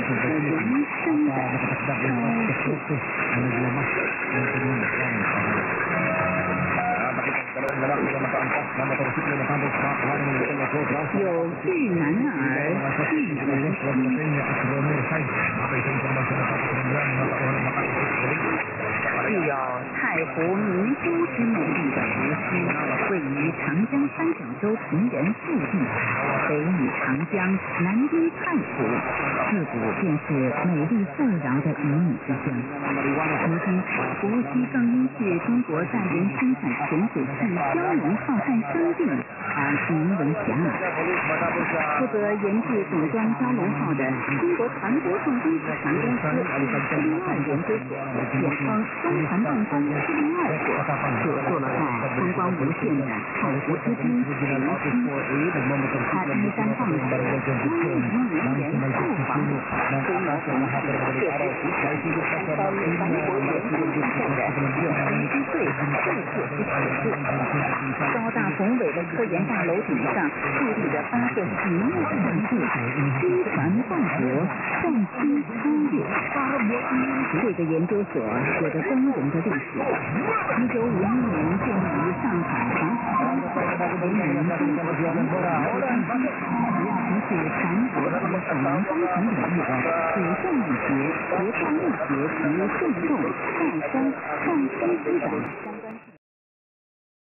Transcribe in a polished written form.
人生的有巨男儿，巨人具有太湖明珠之美丽的湖西，位于长江三角洲平原腹地，北与长江，南濒太湖，自古便是美丽富饶的鱼米之乡。如今，湖西更因是中国载人生产潜水器枭龙号汉生地而名闻遐迩。负责研制总装枭龙号的中国船舶重工集团公司402研究所，简称中船办公402所，就做了号风光无限的太湖之滨湖西。它依山傍水，101年复航，规模宏大，设备齐全，高于韩国研究机构的远机队在设之尺度。高大宏伟的科研大楼顶上矗立着8个醒目的大字：机船报国，创新超越。这个研究所有着动人的历史。1951年建立于上海华府，为民中国全国航空公司，从事船舶和水能工程领域的水动力学、结构力学及振动、再生、创新基本。